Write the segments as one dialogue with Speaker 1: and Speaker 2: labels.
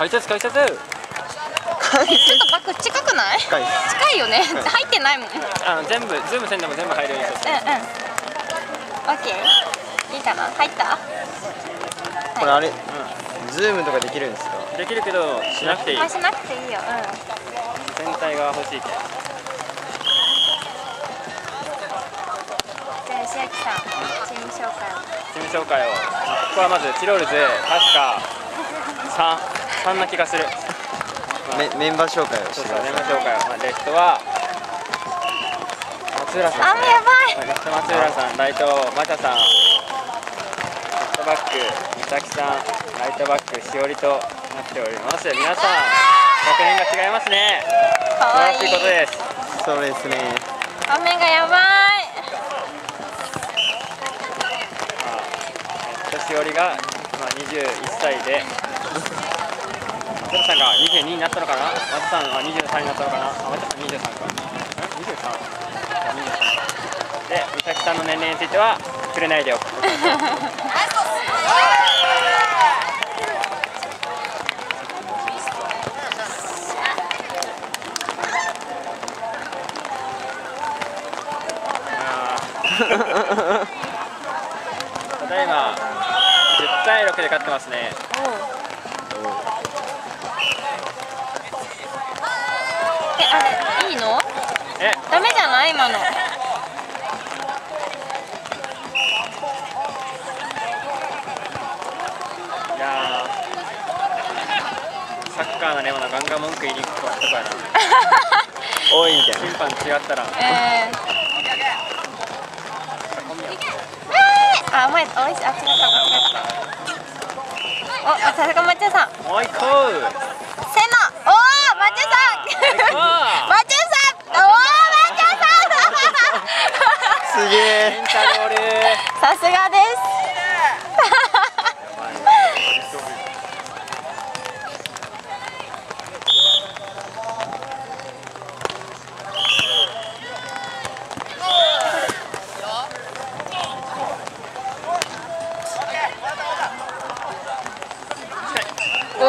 Speaker 1: 解説
Speaker 2: ちょっとバック近くない？近いよね。入ってないもん。
Speaker 1: 全部ズームせんでも全部入るようにして。
Speaker 2: オッケー。いいかな？入った？
Speaker 3: これあれ、ズームとかできるんですか？
Speaker 1: できるけどしなくていい。
Speaker 2: しなくていいよ。
Speaker 1: 全体が欲しいけん。
Speaker 2: じゃあ石焼さん、チーム紹介を。
Speaker 1: チーム紹介を。ここはまずチロールズ確か3な気がする。
Speaker 3: メンバー紹介をしてください。
Speaker 1: メンバー紹介を。レフトは松浦さん。
Speaker 2: やばい。
Speaker 1: レフト松浦さん、ライトマチャさん、レフトバック美咲さん、ライトバックしおりとなっております。皆さん学年が違いますね。素晴らしいことです。
Speaker 3: そうですね。
Speaker 2: 画面がやばい。
Speaker 1: しおりが21歳で、松田さんが22になったのかな。松田さんは23になったのかな。松田さん23か。23で、美咲さんの年齢については触れないでおく。ただいま10対6で勝ってますね。
Speaker 2: あれいいの？ダメじゃない今の。
Speaker 1: いやサッカーのレモンのガンガン文句言いに行くとこやな。
Speaker 3: 多いみたいな。
Speaker 1: 審判違ったら。
Speaker 2: あ、おいしい、あ、違った、間違った。お、さすがマッチョさん。
Speaker 1: もう一個。
Speaker 2: せの、おー、マッチョさん。マッチョさん、おー、マッチョさん。
Speaker 3: すげえ。
Speaker 2: さすがです。おー、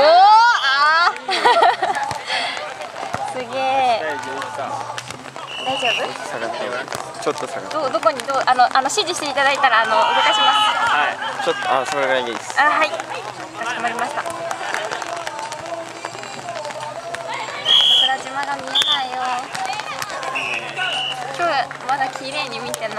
Speaker 2: すげえ。大丈夫？
Speaker 3: 下がってちょっと下がって。
Speaker 2: どこに指示していただいたら動かします。
Speaker 1: はい。
Speaker 3: ちょっとそれぐらいでいいです。
Speaker 2: はい。かしこまりました。桜島が見えないよ。今日まだ綺麗に見てない。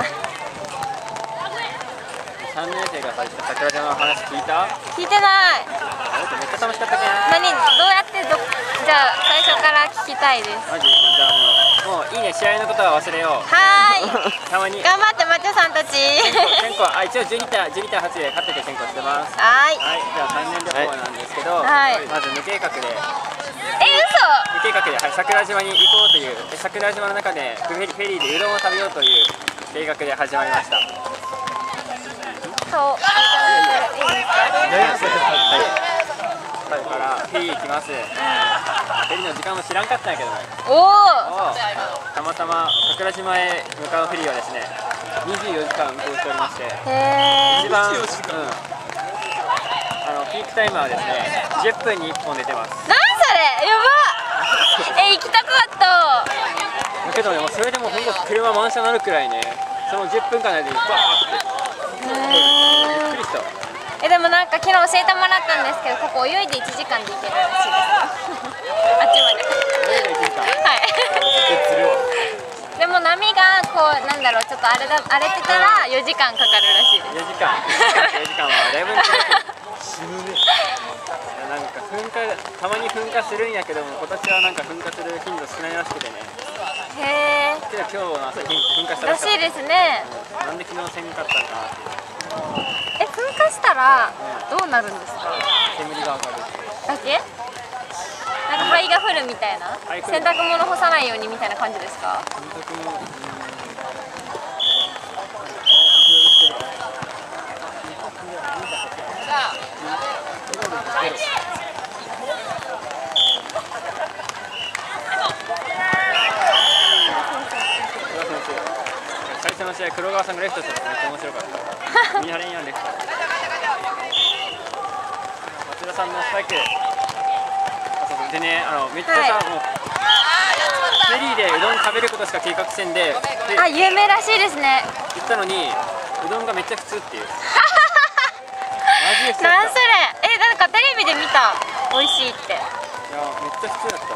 Speaker 1: 3年生が最初桜島の話聞いた？
Speaker 2: 聞いてない。
Speaker 1: めっちゃ楽しかったけん。
Speaker 2: どうやってじゃあ最初から聞きたいです。
Speaker 1: マジ？じゃあもういいね、試合のことは忘れよう。
Speaker 2: はーい。
Speaker 1: たまに
Speaker 2: 頑張ってマッチョさんたち。
Speaker 1: 健康一応12対8で勝ってて健康してます。
Speaker 2: はい。
Speaker 1: はい、じゃあ3年旅行なんですけど、
Speaker 2: はい、
Speaker 1: まず無計画で。
Speaker 2: 嘘。
Speaker 1: 無計画で、はい、桜島に行こうという、桜島の中でフェリーでうどんを食べようという計画で始まりました。
Speaker 2: そう。いいですか？
Speaker 1: だからフェリー行きます。フェリーの時間も知らんかったんやけどね。たまたま桜島へ向かうフェリーはですね、24時間運行しておりまして、一番、ピークタイムはですね、10分に1本出てます。
Speaker 2: なんそれ、やば。行きたかった。
Speaker 1: だけどね、それでも本当車満車になるくらいね、その10分間でバーってびっくりした。
Speaker 2: でもなんか昨日教えてもらったんですけど、ここ泳いで1時間で行けるらしいです。あっちまで。
Speaker 1: 泳いで1時間。
Speaker 2: はい。でも波がこうなんだろう、ちょっと荒れてたら4時間かかるらしいです。
Speaker 1: 4時間はだいぶ死ぬね。なんかたまに噴火するんやけども、今年はなんか噴火する頻度少ないらしくてね。
Speaker 2: へえ。
Speaker 1: けど今日の朝噴火した
Speaker 2: らしいですね。
Speaker 1: なんで昨日せんかったのかなっていう。
Speaker 2: 噴火したらどうなるんですか？
Speaker 1: 煙が上がる
Speaker 2: だけ？なんか灰が降るみたいな？洗濯物干さないようにみたいな感じですか？
Speaker 1: 洗濯物最初の試合、黒川さんがレフトしてめっちゃ面白かった。見張れんやんレフト。松田さんのスパイク。 でね、めっちゃさ、もうフェリーでうどん食べることしか計画せんで、
Speaker 2: あ、有名らしいですね。
Speaker 1: 行ったのにうどんがめっちゃ普通っていう。マジで普通だった。
Speaker 2: なんそれ、なんかテレビで見た、美味しいって。いや、
Speaker 1: めっちゃ普通だった。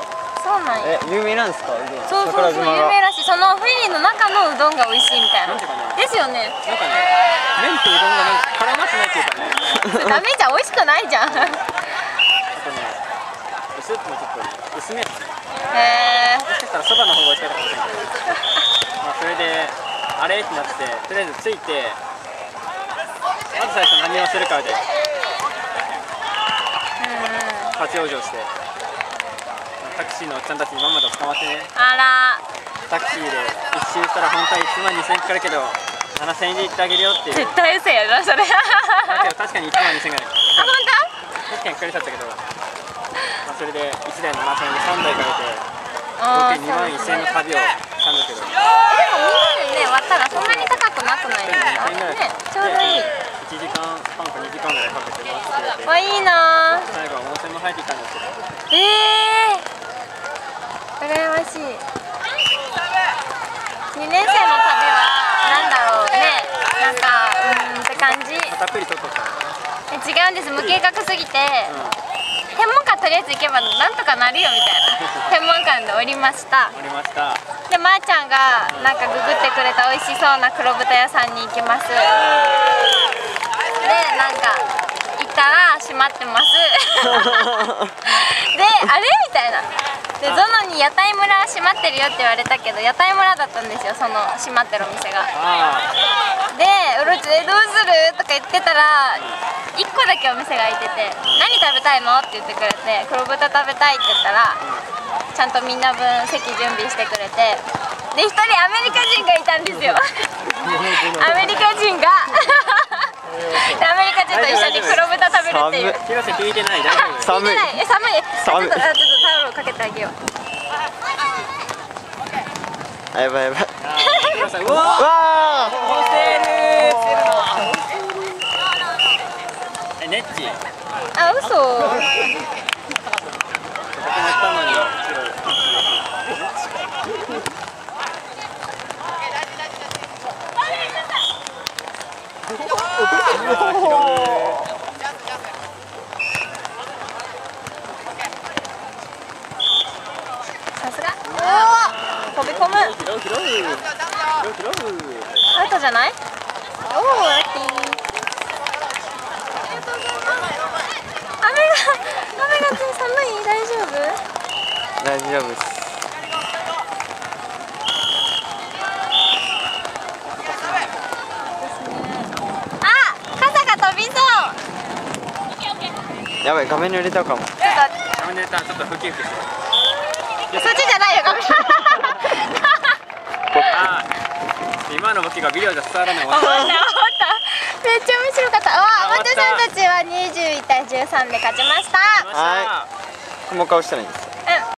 Speaker 2: そうなんや。
Speaker 3: 有名なんですか？うどん。
Speaker 2: そうそうそう、有名らしい。そのフェリーの中のうどんが美味しいみたいな。
Speaker 1: なんでかな。
Speaker 2: ですよね。
Speaker 1: なんかね、麺とうどんがなんか絡まってないっていうかね。
Speaker 2: それダメじゃん、美味しくないじゃん。
Speaker 1: あとね、スープもちょっと薄めやつね。
Speaker 2: へえ。
Speaker 1: もしかしたらそばの方が美味しかったかもしれないけど。まあそれであれってなって、とりあえず着いて、まず最初何をするかで立ち往生して、タクシーのおっちゃんたちにまんまと捕まってね。
Speaker 2: あら。
Speaker 1: タクシーで一周したら本当は1万2000円かかるけど7000円で行ってあげるよっていう。
Speaker 2: 絶対嘘やな、それ。
Speaker 1: だけど確かに1万2000円がね。
Speaker 2: あ、本
Speaker 1: 確かにかかりちゃったけど、まあ、それで1台7000円で3台かけて
Speaker 2: 当？
Speaker 1: 合計2万1000円の旅をしたんだけど。
Speaker 2: でもみんなでね、割ったらそんなに高くなくないですか？ね、ちょうどいい。
Speaker 1: 1時間半か2時間ぐらいかけて回ってくれて、
Speaker 2: わ、いいな。
Speaker 1: 最後は温泉も入ってきたんですけど、
Speaker 2: 羨ましい。2年生の旅はなんだろうね、なんかって感じ。
Speaker 1: たっぷり取っとったの。
Speaker 2: 違うんです、無計画すぎて、天文館とりあえず行けばなんとかなるよみたいな。天文館で降りました。
Speaker 1: 降りました。
Speaker 2: で、まーちゃんがなんかググってくれた美味しそうな黒豚屋さんに行きます。で、なんか行ったら閉まってます。で、あれみたいな。で、ゾノに屋台村閉まってるよって言われたけど、屋台村だったんですよ、その閉まってるお店が。で、うろちでどうするとか言ってたら、1個だけお店が開いてて、何食べたいのって言ってくれて、黒豚食べたいって言ったら、ちゃんとみんな分席準備してくれて、で、1人アメリカ人がいたんですよ。アメリカ人がで、アメリカ人と一緒に黒豚食べるっていう。
Speaker 1: 広瀬聞いてない？大丈夫？
Speaker 3: 寒い。
Speaker 2: 寒い。
Speaker 3: 寒い。
Speaker 2: ちょっとタオルをかけてあげよう。
Speaker 3: あ、やばいやばい。
Speaker 1: 広瀬、う
Speaker 3: わ
Speaker 1: わー、
Speaker 3: ー。
Speaker 1: ホセル。ネッチ。
Speaker 2: あ、嘘。
Speaker 1: ここも行ったのに。
Speaker 2: さすが。飛び込む。アウトじゃない？おお、ラッキー。雨が寒い？大丈夫？
Speaker 3: 大丈夫です。
Speaker 2: あ、傘が飛びそう。
Speaker 3: やばい、画面に濡れたかも。
Speaker 1: 画面でちょっとふきふきして。
Speaker 2: そっちじゃないよ、画面。
Speaker 1: あー、今の動きがビデオじゃ伝わらない。
Speaker 2: めっちゃ面白かった。あ、おばちゃんたちは21対13で勝ちました。
Speaker 3: はい。もう一回押したらいいんです。